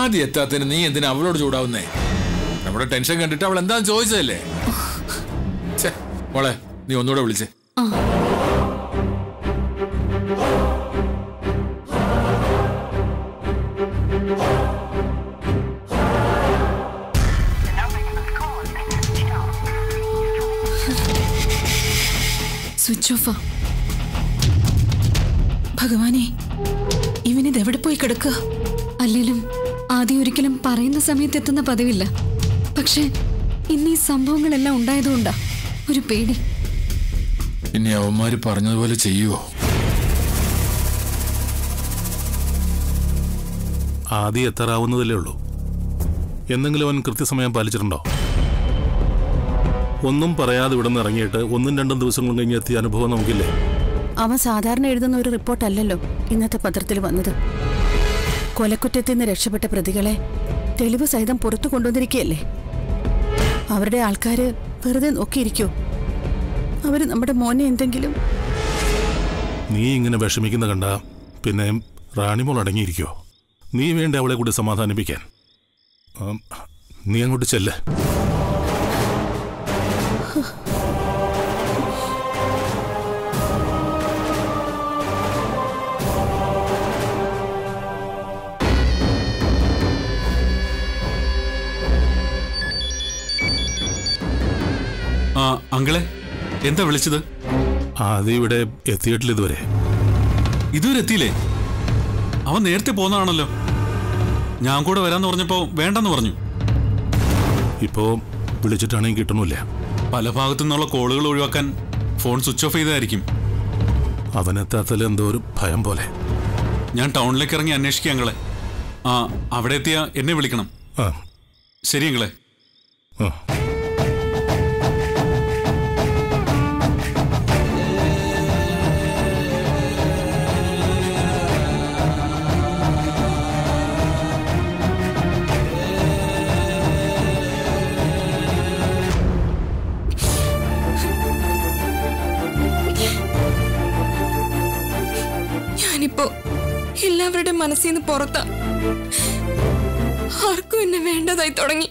ആദ്യം എത്താത്തതിന് നീ എന്തിനാ അവളോട് ചൂടാവുന്നേ? നമ്മുടെ ടെൻഷൻ കണ്ടിട്ട് അവൾ എന്താന്ന് ചോദിച്ചതല്ലേ? മോളെ നീ ഒന്നുകൂടെ വിളിച്ചേ. സ്വിച്ച് ഓഫാ. ഭഗവാനെ, ഇവനിതെവിടെ പോയി കിടക്കുക? അല്ലേലും ആദ്യം ഒരിക്കലും പറയുന്ന സമയത്ത് എത്തുന്ന പതിവില്ല. പക്ഷെ ഇന്ന് ഈ സംഭവങ്ങളെല്ലാം ഉണ്ടായതുകൊണ്ടാ ഒരു പേടി. ഇനി അവന്മാര് പറഞ്ഞതുപോലെ ചെയ്യുവോ? ആദ്യം എത്താറാവുന്നതല്ലേ ഉള്ളൂ. എന്തെങ്കിലും അവൻ കൃത്യസമയം പാലിച്ചിട്ടുണ്ടോ? ഒന്നും പറയാതെ ഇവിടെ നിന്ന് ഇറങ്ങിയിട്ട് 1-2 ദിവസങ്ങൾ കഴിഞ്ഞ് എത്തിയ അനുഭവം നമുക്കില്ലേ? അവൻ സാധാരണ എഴുതുന്ന ഒരു റിപ്പോർട്ടല്ലല്ലോ ഇന്നത്തെ പത്രത്തിൽ വന്നത്. കൊലക്കുറ്റത്തിൽ നിന്ന് രക്ഷപ്പെട്ട പ്രതികളെ തെളിവ് സഹിതം പുറത്തു കൊണ്ടുവന്നിരിക്കുകയല്ലേ. അവരുടെ ആൾക്കാര് വെറുതെ നോക്കിയിരിക്കോ? അവര് നമ്മുടെ മോനെ എന്തെങ്കിലും... നീ ഇങ്ങനെ വിഷമിക്കുന്ന കണ്ട പിന്നെ റാണിമോൾ അടങ്ങിയിരിക്കോ? നീ വേണ്ട അവളെ കൂടി സമാധാനിപ്പിക്കാൻ. നീ അങ്ങോട്ട് ചെല്ല്. അങ്കിളെ, എന്താ വിളിച്ചത്? ആദ്യം ഇവിടെ എത്തിയിട്ടില്ല ഇതുവരെ. ഇതുവരെ എത്തിയില്ലേ? അവൻ നേരത്തെ പോന്നതാണല്ലോ. ഞാൻ കൂടെ വരാന്ന് പറഞ്ഞപ്പോ വേണ്ടെന്ന് പറഞ്ഞു. ഇപ്പോ വിളിച്ചിട്ടാണെങ്കിൽ കിട്ടണില്ല. പല ഭാഗത്തു നിന്നുള്ള കോളുകൾ ഒഴിവാക്കാൻ ഫോൺ സ്വിച്ച് ഓഫ് ചെയ്തായിരിക്കും. അവനെത്താത്തതിൽ എന്തോ ഒരു ഭയം പോലെ. ഞാൻ ടൗണിലേക്ക് ഇറങ്ങി അന്വേഷിക്കാം അങ്ങളെ. അവിടെ എത്തിയാ എന്നെ വിളിക്കണം. ശരി അങ്ങളെ. ഞാനിപ്പോ എല്ലാവരുടെ മനസ്സിൽ നിന്ന് പുറത്താ. ആർക്കും എന്നെ വേണ്ടതായി തുടങ്ങി.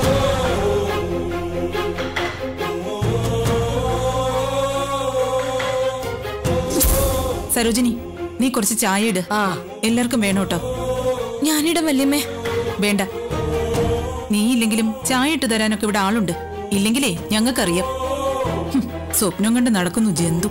സരോജിനി, നീ കുറച്ച് ചായ ഇട്. എല്ലാവർക്കും വേണോട്ടോ. ഞാനിട വല്യമ്മേ. വേണ്ട, നീ ഇല്ലെങ്കിലും ചായ ഇട്ട് തരാനൊക്കെ ഇവിടെ ആളുണ്ട്. ഇല്ലെങ്കിലേ ഞങ്ങൾക്കറിയാം. സ്വപ്നം കണ്ട് നടക്കുന്നു ജന്തു.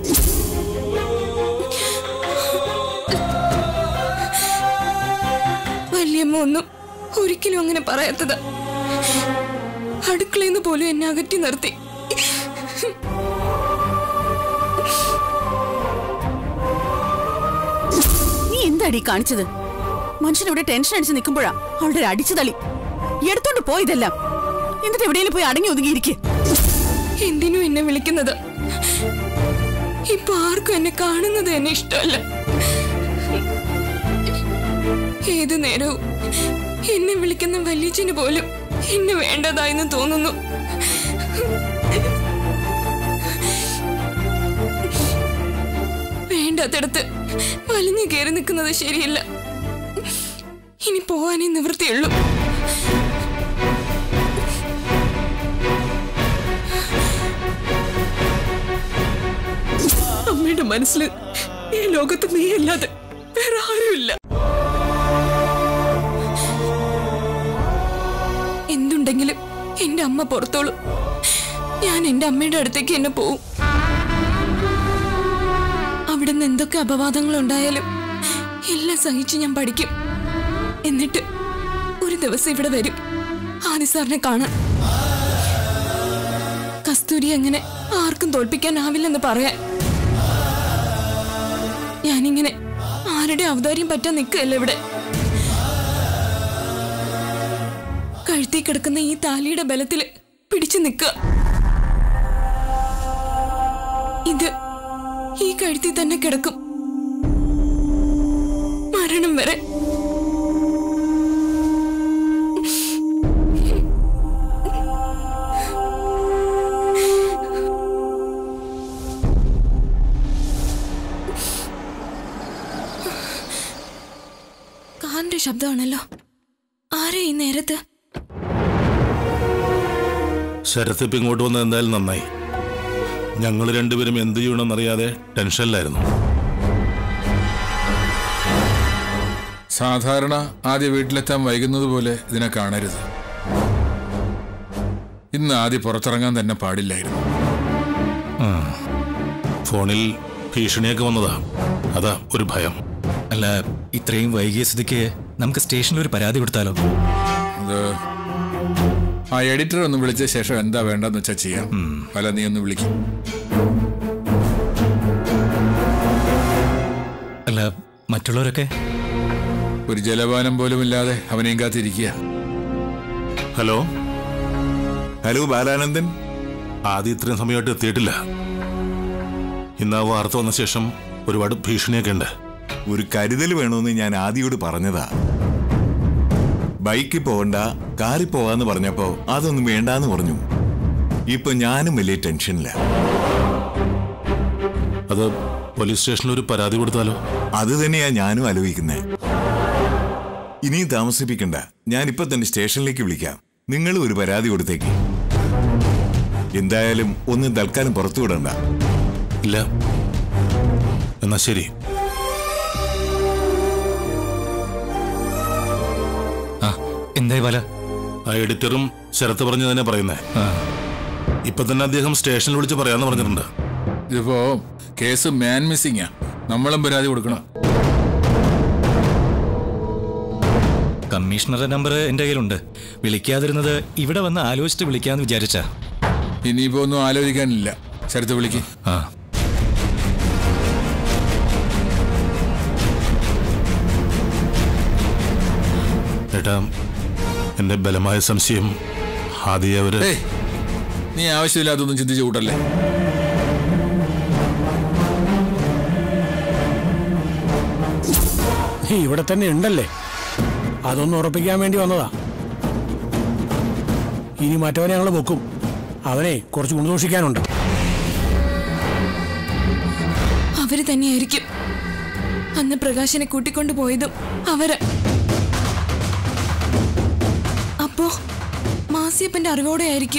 വല്യമ്മ ഒന്നും ഒരിക്കലും അങ്ങനെ പറയാത്തതാ. അടുക്കളയിൽ നിന്ന് പോലും എന്നെ അകറ്റി നിർത്തി. നീ എന്താടി കാണിച്ചത്? മനുഷ്യനിവിടെ ടെൻഷൻ അടിച്ച് നിൽക്കുമ്പോഴാ അവളുടെ ഒരു അടിച്ചു തളി. എടുത്തോണ്ട് പോയതെല്ലാം. എന്നിട്ട് എവിടെയെങ്കിലും പോയി അടങ്ങി ഒതുങ്ങിയിരിക്കെ. എന്തിനും എന്നെ വിളിക്കുന്നത്? ഇപ്പൊ ആർക്കും എന്നെ കാണുന്നത് എന്നെ ഇഷ്ടമല്ല. ഏതു നേരവും എന്നെ വിളിക്കുന്ന വല്യച്ഛന് പോലും എന്നെ വേണ്ടതായെന്ന് തോന്നുന്നു. വേണ്ടാത്തടത്ത് വലിഞ്ഞു കയറി നിൽക്കുന്നത് ശരിയല്ല. ഇനി പോവാനേ നിവൃത്തിയുള്ളൂ. അമ്മയുടെ മനസ്സിൽ ഈ ലോകത്ത് നീയല്ലാതെ വേറെ ആരുമില്ല. എന്തുണ്ടെങ്കിലും എന്റെ അമ്മ പുറത്തോളൂ. ഞാൻ എന്റെ അമ്മയുടെ അടുത്തേക്ക് തന്നെ പോവും. അവിടെ നിന്ന് എന്തൊക്കെ അപവാദങ്ങൾ ഉണ്ടായാലും എല്ലാം സഹിച്ച് ഞാൻ പഠിക്കും. എന്നിട്ട് ഒരു ദിവസം ഇവിടെ വരും ആദി സാറിനെ കാണാൻ. കസ്തൂരി അങ്ങനെ ആർക്കും തോൽപ്പിക്കാനാവില്ലെന്ന് പറയാൻ. ഞാനിങ്ങനെ ആരുടെ ഔദാര്യം പറ്റാൻ നിൽക്കുകയല്ല ഇവിടെ. കഴുത്തി കിടക്കുന്ന ഈ താലിയുടെ ബലത്തില് പിടിച്ചു നിൽക്കുക. ഇത് ഈ കഴുത്തി തന്നെ കിടക്കും മരണം വരെ. കാറിന്റെ ശബ്ദമാണല്ലോ. ആരാ ഈ നേരത്ത്? ശരത്ത് ഇപ്പം ഇങ്ങോട്ട് വന്നത് എന്തായാലും നന്നായി. ഞങ്ങൾ രണ്ടുപേരും എന്ത് ചെയ്യണമെന്നറിയാതെ ടെൻഷനിലായിരുന്നു. സാധാരണ ആദ്യ വീട്ടിലെത്താൻ വൈകുന്നത് പോലെ ഇതിനെ കാണരുത്. ഇന്ന് ആദ്യം പുറത്തിറങ്ങാൻ തന്നെ പാടില്ലായിരുന്നു. ഫോണിൽ ഭീഷണിയൊക്കെ വന്നതാ, അതാ ഒരു ഭയം. അല്ല, ഇത്രയും വൈകിയ സ്ഥിതിക്ക് നമുക്ക് സ്റ്റേഷനിൽ ഒരു പരാതി കൊടുത്താലോ? അത് ആ എഡിറ്റർ ഒന്ന് വിളിച്ച ശേഷം എന്താ വേണ്ടെന്ന് വെച്ചാൽ ചെയ്യാം. അല്ല, നീ ഒന്ന് വിളിക്കും. അല്ല, മറ്റുള്ളവരൊക്കെ ഒരു ജലപാനം പോലും ഇല്ലാതെ അവനെയും കാത്തിരിക്കുക. Hello hello Balanandan. ആദ്യം ഇത്രയും സമയമായിട്ട് എത്തിയിട്ടില്ല. ഇന്ന് ആ വാർത്ത വന്ന ശേഷം ഒരുപാട് ഭീഷണിയൊക്കെ ഉണ്ട്. ഒരു കരുതൽ വേണമെന്ന് ഞാൻ ആദിയോട് പറഞ്ഞതാ. ബൈക്കിൽ പോകണ്ട, കാറിൽ പോവാന്ന് പറഞ്ഞപ്പോ അതൊന്നും വേണ്ടാന്ന് പറഞ്ഞു. ഇപ്പൊ ഞാനും വലിയ ടെൻഷനില്ല. അത് പോലീസ് സ്റ്റേഷനിൽ ഒരു പരാതി കൊടുത്താലോ? അത് തന്നെയാ ഞാനും ആലോചിക്കുന്നേ. ഇനിയും താമസിപ്പിക്കണ്ട, ഞാനിപ്പോ തന്നെ സ്റ്റേഷനിലേക്ക് വിളിക്കാം. നിങ്ങളും ഒരു പരാതി കൊടുത്തേക്ക്. എന്തായാലും ഒന്നും തൽക്കാലം പുറത്തു വിടണ്ട. ഇല്ല, എന്നാ ശരി. എന്തായി ബാല? ആ എഡിറ്ററും ശരത്ത് പറഞ്ഞു തന്നെ പറയുന്നേ. ഇപ്പൊ തന്നെ അദ്ദേഹം സ്റ്റേഷനിൽ വിളിച്ച് പറയാന്ന് പറഞ്ഞിട്ടുണ്ട്. ഇതിപ്പോ കേസ് മാൻ മിസ്സിംഗാ. നമ്മളും പരാതി കൊടുക്കണം. കമ്മീഷണറുടെ നമ്പർ എന്റെ കയ്യിലുണ്ട്. വിളിക്കാതിരുന്നത് ഇവിടെ വന്ന് ആലോചിച്ചിട്ട് വിളിക്കാന്ന് വിചാരിച്ചാ. ഇനിയിപ്പോ ഒന്നും ആലോചിക്കാനില്ല. ശരത്ത് വിളിക്ക്. ഏട്ടാ, എന്റെ ബലമായ സംശയം ആദ്യം അവര്... നീ ആവശ്യമില്ലാത്തൊന്നും ചിന്തിച്ചു കൂട്ടല്ലേ. ഇവിടെ തന്നെ ഉണ്ടല്ലേ, അതൊന്നും ഉറപ്പിക്കാൻ വേണ്ടി വന്നതാ. ഇനി മറ്റവനെ ഞങ്ങൾ പൊക്കും. അവനെ കുറച്ച് ഗുണദോഷിക്കാനുണ്ട്. അവര് തന്നെയായിരിക്കും അന്ന് പ്രകാശനെ കൂട്ടിക്കൊണ്ടു പോയതും. അവര് അപ്പോ മാസിയപ്പന്റെ അറിവോടെ ആയിരിക്കും.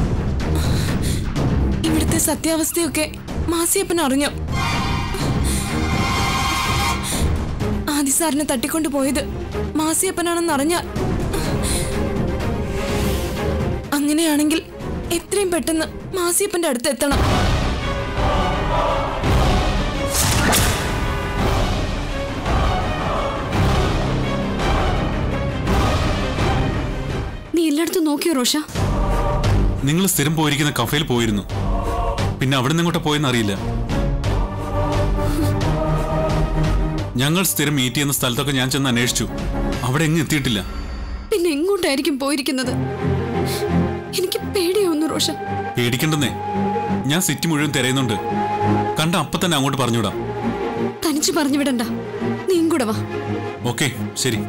ഇവിടുത്തെ സത്യാവസ്ഥയൊക്കെ മാസിയപ്പൻ അറിഞ്ഞു. ആദി സാറിനെ തട്ടിക്കൊണ്ടു പോയത് മാസിയപ്പനാണെന്ന് അറിഞ്ഞാൽ, അങ്ങനെയാണെങ്കിൽ എത്രയും പെട്ടെന്ന് മാസിയപ്പന്റെ അടുത്ത് എത്തണം. നീ എല്ലായിടത്തും നോക്കിയോ റോഷ? നിങ്ങൾ സ്ഥിരം പോയിരിക്കുന്ന കഫേയിൽ പോയിരുന്നു. പിന്നെ അവിടെ നിന്ന് ഇങ്ങോട്ട് പോയെന്ന് അറിയില്ല. ഞങ്ങൾ സ്ഥിരം മീറ്റ് ചെയ്യുന്ന സ്ഥലത്തൊക്കെ ഞാൻ ചെന്ന് അന്വേഷിച്ചു. അവിടെ എങ്ങും എത്തിയിട്ടില്ല. പിന്നെ എങ്ങോട്ടായിരിക്കും പോയിരിക്കുന്നത്? എനിക്ക് പേടിയാവുന്നു റോഷ. പേടിക്കണ്ടെന്നേ, ഞാൻ സിറ്റി മുഴുവൻ തിരയുന്നുണ്ട്. കണ്ട അപ്പൊ തന്നെ അങ്ങോട്ട് പറഞ്ഞുവിടാം. തനിച്ച് പറഞ്ഞു വിടണ്ട, നീയും കൂടെ വാ. ഓക്കെ, ശരി.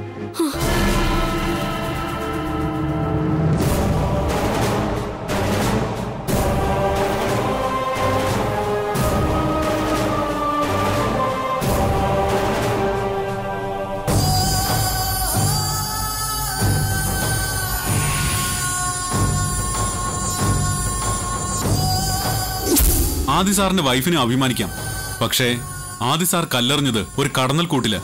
ആദി സാറിന്റെ വൈഫിനെ അഭിമാനിക്കാം. പക്ഷേ ആദി സാർ കല്ലെറിഞ്ഞത് ഒരു കടന്നൽ കൂട്ടില്ല.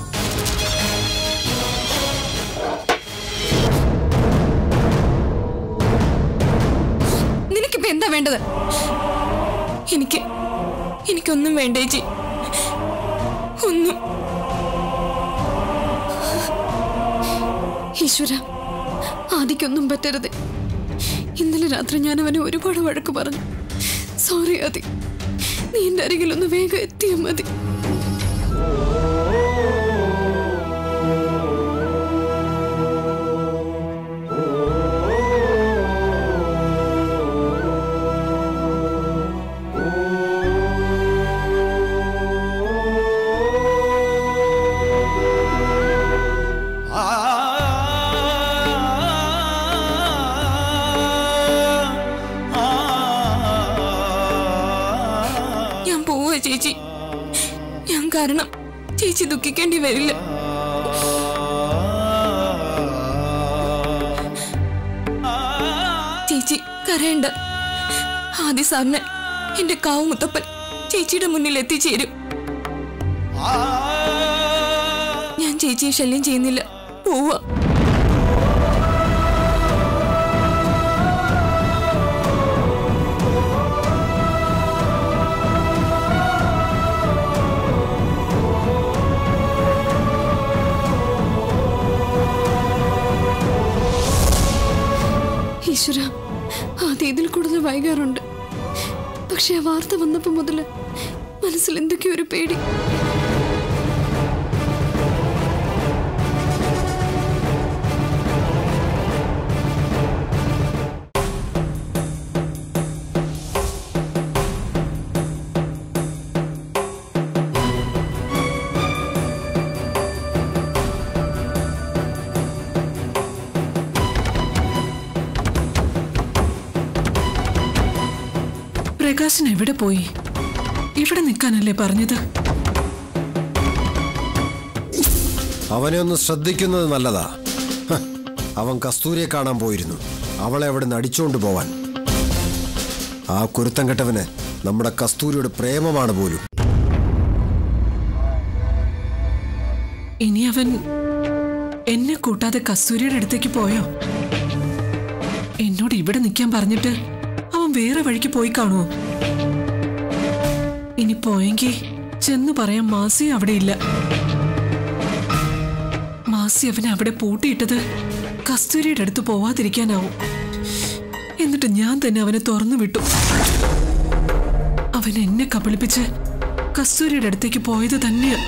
നിനക്കിപ്പോ എന്താ വേണ്ടത്? എനിക്കൊന്നും വേണ്ടേ ചേച്ചി, ഒന്നും. ഈശ്വര, ആദിക്കൊന്നും പറ്റരുത്. ഇന്നലെ രാത്രി ഞാൻ അവനെ ഒരുപാട് വഴക്ക് പറഞ്ഞു. സോറി ആദി, നീ എന്റെ അരികിലൊന്ന് വേഗം എത്തിയാൽ മതി. ചേച്ചി, ഞാൻ കാരണം ചേച്ചി ദുഃഖിക്കേണ്ടി വരില്ല. കരയണ്ട. ആദി സാറിന് എന്റെ കാവ് മുത്തപ്പൻ ചേച്ചിയുടെ മുന്നിൽ എത്തിച്ചേരും. ഞാൻ ചേച്ചിയെ ശല്യം ചെയ്യുന്നില്ല. പോവാ. ഈശ്വര, ആദ്യം ഇതിൽ കൂടുതൽ വൈകാറുണ്ട്. പക്ഷെ ആ വാർത്ത വന്നപ്പോ മുതല് മനസ്സിൽ എന്തൊക്കെയോ ഒരു പേടി. പ്രകാശൻ എവിടെ പോയി? ഇവിടെ നിൽക്കാനല്ലേ പറഞ്ഞത്? അവനെ ഒന്ന് ശ്രദ്ധിക്കുന്നത് നല്ലതാ. അവൻ കസ്തൂരിയെ കാണാൻ പോയിരുന്നു. അവളെ അവിടെ നിന്ന് അടിച്ചുകൊണ്ട് പോവാൻ. ആ കുരുത്തം കെട്ടവന് നമ്മുടെ കസ്തൂരിയുടെ പ്രേമമാണ് പോലും. ഇനി അവൻ എന്നെ കൂട്ടാതെ കസ്തൂരിയുടെ അടുത്തേക്ക് പോയോ? എന്നോട് ഇവിടെ നിൽക്കാൻ പറഞ്ഞിട്ട് അവൻ വേറെ വഴിക്ക് പോയി കാണുമോ? ഇനി പോയെങ്കിൽ ചെന്ന് പറയാൻ മാസി അവിടെ ഇല്ല. മാസി അവനെ അവിടെ പൂട്ടിയിട്ടത് കസ്തൂരിയുടെ അടുത്ത് പോവാതിരിക്കാനാവും. എന്നിട്ട് ഞാൻ തന്നെ അവനെ തുറന്നു വിട്ടു. അവൻ എന്നെ കബളിപ്പിച്ച് കസ്തൂരിയുടെ അടുത്തേക്ക് പോയത് തന്നെയാ.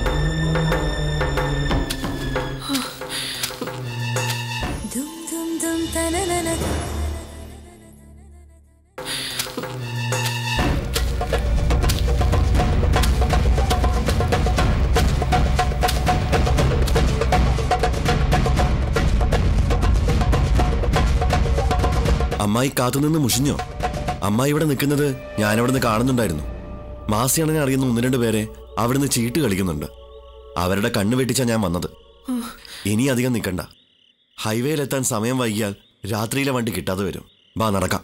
അമ്മായി കാത്തുനിന്ന് മുഷിഞ്ഞോ? അമ്മായി ഇവിടെ നിൽക്കുന്നത് ഞാനവിടുന്ന് കാണുന്നുണ്ടായിരുന്നു. മാസിയാണെന്നെ അറിയുന്ന 1-2 പേരെ അവിടുന്ന് ചീട്ട് കളിക്കുന്നുണ്ട്. അവരുടെ കണ്ണ് വെട്ടിച്ചാ ഞാൻ വന്നത്. ഇനി അധികം നിൽക്കണ്ട. ഹൈവേയിലെത്താൻ സമയം വൈകിയാൽ രാത്രിയിലെ വണ്ടി കിട്ടാതെ വരും. വാ, നടക്കാം.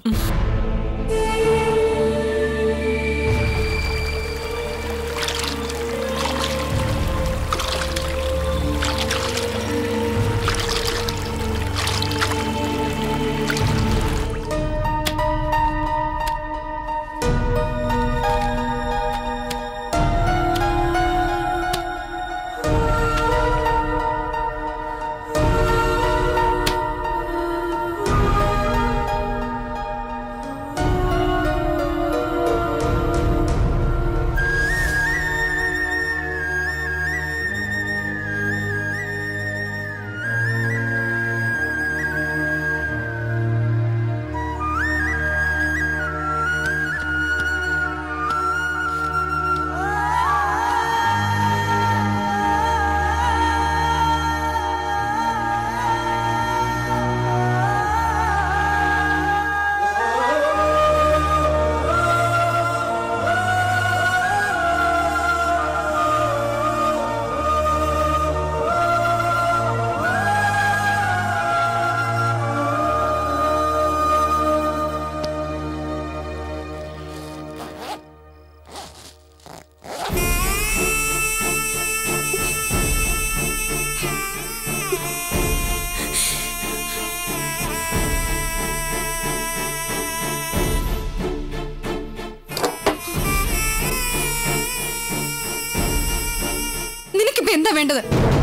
എന്താ വേണ്ടത്?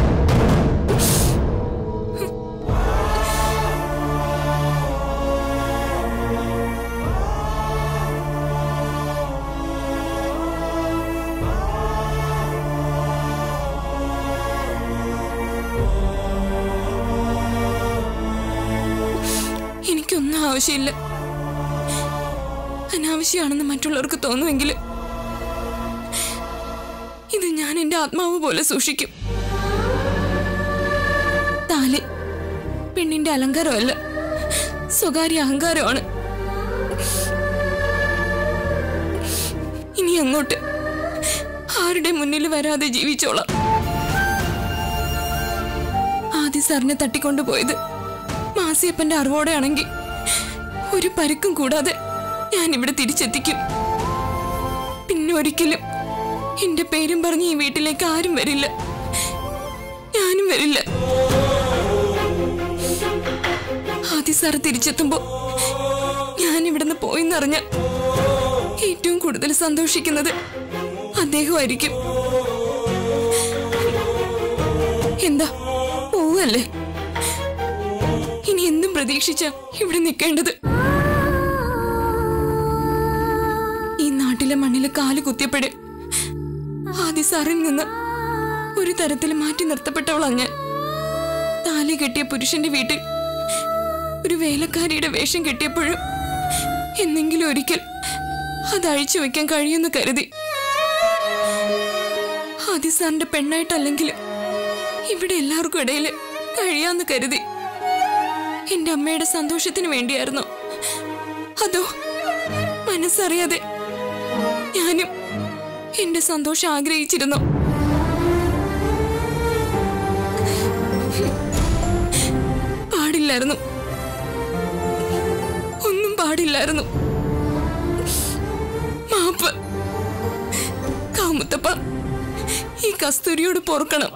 എനിക്കൊന്നും ആവശ്യമില്ല. അനാവശ്യമാണെന്ന് മറ്റുള്ളവർക്ക് തോന്നുമെങ്കിൽ ഇത് ഞാൻ എന്റെ ആത്മാവ് പോലെ സൂക്ഷിക്കും. താലി പെണ്ണിന്റെ അലങ്കാരമല്ല, സ്വകാര്യ അഹങ്കാരമാണ്. ഇനി അങ്ങോട്ട് ആരുടെ മുന്നിൽ വരാതെ ജീവിച്ചോളാം. ആദി സാറിനെ തട്ടിക്കൊണ്ടുപോയത് മാസിയപ്പന്റെ അറിവോടെയാണെങ്കിൽ ഒരു പരുക്കും കൂടാതെ ഞാൻ ഇവിടെ തിരിച്ചെത്തിക്കും. പിന്നെ ഒരിക്കലും എന്റെ പേരും പറഞ്ഞ് ഈ വീട്ടിലേക്ക് ആരും വരില്ല, ഞാനും വരില്ല. ആദി സാർ തിരിച്ചെത്തുമ്പോ ഞാൻ ഇവിടുന്ന് പോയിന്നറിഞ്ഞ ഏറ്റവും കൂടുതൽ സന്തോഷിക്കുന്നത് അദ്ദേഹമായിരിക്കും. എന്താ പോവല്ലേ? ഇനി എന്തും പ്രതീക്ഷിച്ച ഇവിടെ നിൽക്കേണ്ടത്? ഈ നാട്ടിലെ മണ്ണില് കാല് കുത്തിയപ്പോഴേ ആദി സാറിൽ നിന്ന് ഒരു തരത്തിൽ മാറ്റി നിർത്തപ്പെട്ടവളാ ഞാൻ. താലി കെട്ടിയ പുരുഷന്റെ വീട്ടിൽ ഒരു വേലക്കാരിയുടെ വേഷം കെട്ടിയപ്പോഴും എന്നെങ്കിലും ഒരിക്കൽ അത് അഴിച്ചു വെക്കാൻ കഴിയുമെന്ന് കരുതി. ആദി സാറിന്റെ പെണ്ണായിട്ടല്ലെങ്കിലും ഇവിടെ എല്ലാവർക്കും ഇടയിൽ കഴിയാന്ന് കരുതി. എന്റെ അമ്മയുടെ സന്തോഷത്തിന് വേണ്ടിയായിരുന്നു. അതോ മനസ്സറിയാതെ ഞാനും എന്റെ സന്തോഷം ആഗ്രഹിച്ചിരുന്നു. പാടില്ലായിരുന്നു, ഒന്നും പാടില്ലായിരുന്നു. മാപ്പ്. കാമുത്തപ്പ, ഈ കസ്തൂരിയോട് പൊറുക്കണം.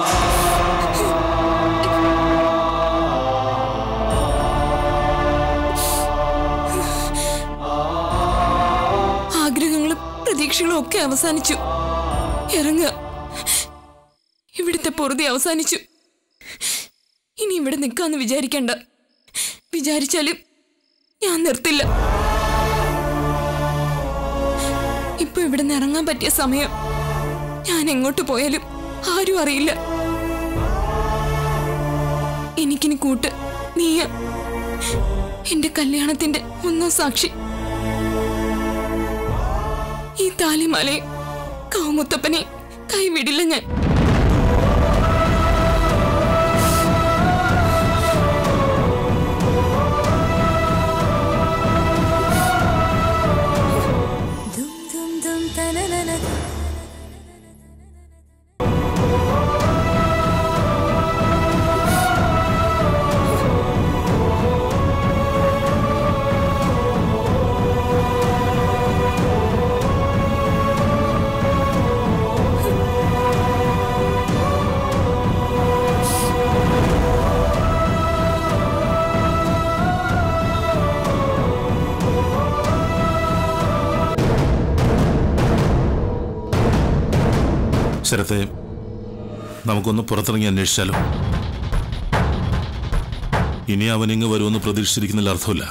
ആഗ്രഹങ്ങളും പ്രതീക്ഷകളും ഒക്കെ അവസാനിച്ചു. ഇറങ്ങുക. ഇവിടുത്തെ പൊറുതി അവസാനിച്ചു. ഇനി ഇവിടെ നിൽക്കാന്ന് വിചാരിക്കണ്ട. വിചാരിച്ചാലും ഞാൻ നിർത്തില്ല. ഇപ്പൊ ഇവിടെ നിന്ന് ഇറങ്ങാൻ പറ്റിയ സമയം. ഞാൻ എങ്ങോട്ട് പോയാലും ആരും അറിയില്ല. എനിക്കിനി കൂട്ട് നീയ. എന്റെ കല്യാണത്തിന്റെ ഒന്നാം സാക്ഷി. ഈ താലിമാലയും കാമുത്തപ്പനെ കൈവിടില്ല ഞാൻ. ശരത്തെ, നമുക്കൊന്ന് പുറത്തിറങ്ങി അന്വേഷിച്ചാലോ? ഇനി അവനിങ്ങ് വരുമെന്ന് പ്രതീക്ഷിച്ചിരിക്കുന്നതിൽ അർത്ഥമില്ല.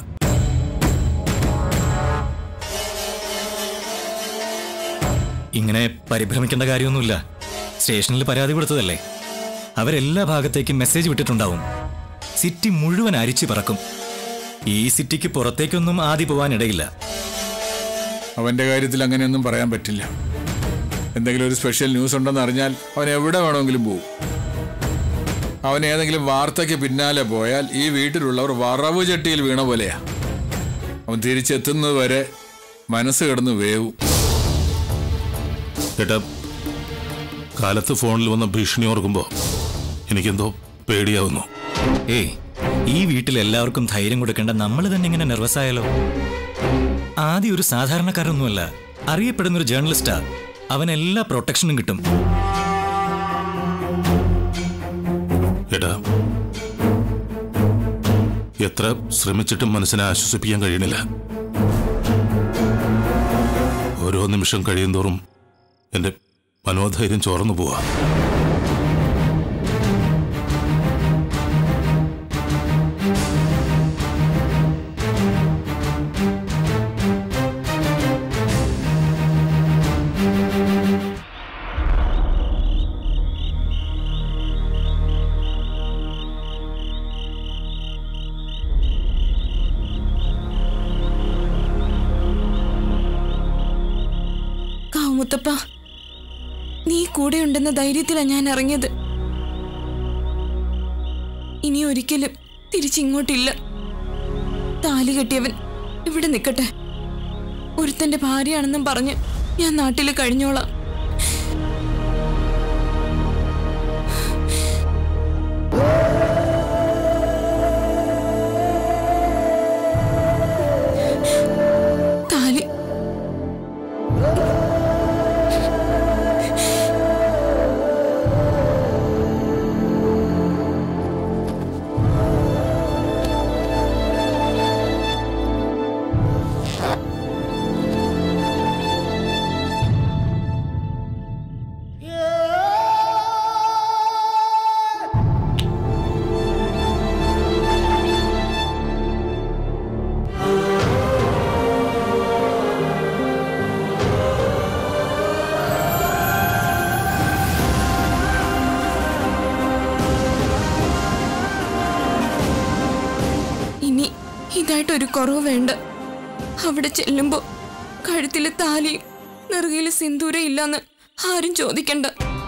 ഇങ്ങനെ പരിഭ്രമിക്കേണ്ട കാര്യമൊന്നുമില്ല. സ്റ്റേഷനിൽ പരാതി കൊടുത്തതല്ലേ. അവരെല്ലാ ഭാഗത്തേക്കും മെസ്സേജ് വിട്ടിട്ടുണ്ടാവും. സിറ്റി മുഴുവൻ അരിച്ചു പറക്കും. ഈ സിറ്റിക്ക് പുറത്തേക്കൊന്നും ആദ്യം പോവാനിടയില്ല. അവന്റെ കാര്യത്തിൽ അങ്ങനെയൊന്നും പറയാൻ പറ്റില്ല. എന്തെങ്കിലും ഒരു സ്പെഷ്യൽ ന്യൂസ് ഉണ്ടെന്ന് അറിഞ്ഞാൽ അവൻ എവിടെ വേണമെങ്കിലും പോകും. അവൻ ഏതെങ്കിലും വാർത്തയ്ക്ക് പിന്നാലെ പോയാൽ ഈ വീട്ടിലുള്ളവർ വറവ് ചട്ടിയിൽ വീണ പോലെയാ. അവൻ തിരിച്ചെത്തുന്നത് വരെ മനസ്സ് കിടന്ന് വേവും. കേട്ടാ, കാലത്ത് ഫോണിൽ വന്ന ഭീഷണി ഓർക്കുമ്പോ എനിക്കെന്തോ പേടിയാവുന്നു. ഏയ്, ഈ വീട്ടിൽ എല്ലാവർക്കും ധൈര്യം കൊടുക്കേണ്ട നമ്മൾ തന്നെ ഇങ്ങനെ നെർവസ് ആയാലോ? ആദ്യം ഒരു സാധാരണക്കാരൊന്നുമല്ല, അറിയപ്പെടുന്നൊരു ജേർണലിസ്റ്റാ. അവൻ എല്ലാ പ്രൊട്ടക്ഷനും കിട്ടും. എടാ, എത്ര ശ്രമിച്ചിട്ടും മനസ്സിനെ ആശ്വസിപ്പിക്കാൻ കഴിയണില്ല. ഓരോ നിമിഷം കഴിയുന്തോറും എന്റെ മനോധൈര്യം ചോർന്നു പോവാ. മുത്തപ്പ, നീ കൂടെ ഉണ്ടെന്ന ധൈര്യത്തിലാണ് ഞാൻ ഇറങ്ങിയത്. ഇനി ഒരിക്കലും തിരിച്ചിങ്ങോട്ടില്ല. താലി കെട്ടിയവൻ ഇവിടെ നിൽക്കട്ടെ. ഒരുത്തന്റെ ഭാര്യയാണെന്നും പറഞ്ഞ് ഞാൻ നാട്ടിൽ കഴിഞ്ഞോളാം. ചെറുതായിട്ടൊരു കുറവ് വേണ്ട. അവിടെ ചെല്ലുമ്പോ കഴുത്തില് താലിയും നെറുകയില് സിന്ദൂരം ഇല്ലെന്ന് ആരും ചോദിക്കണ്ട.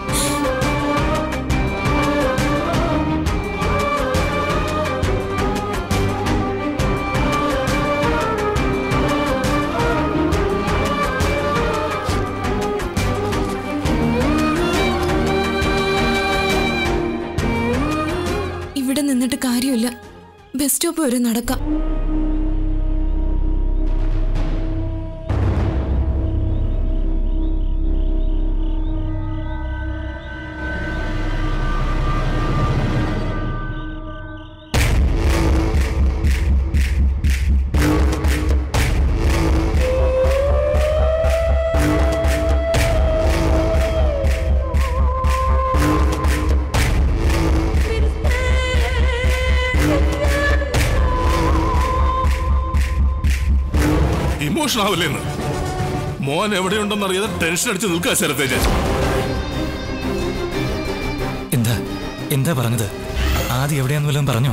ഇവിടെ നിന്നിട്ട് കാര്യമില്ല, ബസ് സ്റ്റോപ്പ് വരെ നടക്കാം. ഇമോഷൻ ആവില്ലേന്ന് മോൻ എവിടെയുണ്ടെന്ന് അറിയാതെ ടെൻഷൻ അടിച്ച് നിൽക്കുക സ്ഥലത്തേക്ക്. എന്താ പറഞ്ഞത്? ആദ്യം എവിടെയാന്ന് വല്ലതും പറഞ്ഞോ?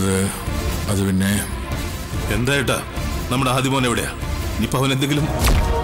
അത് പിന്നെ എന്തായിട്ടാ നമ്മുടെ ആദ്യമോൻ എവിടെയാ? ഇപ്പൊ അവൻ എന്തെങ്കിലും